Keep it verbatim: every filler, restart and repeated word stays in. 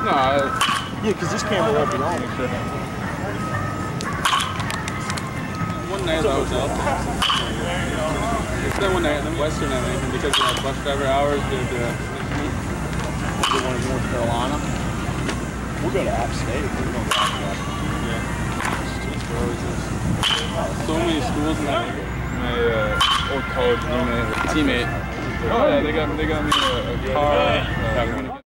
No, I, yeah, because this camera won't be on. Sure. One night I was out there. It's that one night, the Western I think, because of the bus driver hours, did uh, We're going to North Carolina. We'll go to App State. We're going to go to App State. Yeah. So many schools in that area. My uh, old college roommate, teammate. Oh yeah, they got they got me a, a car. Uh,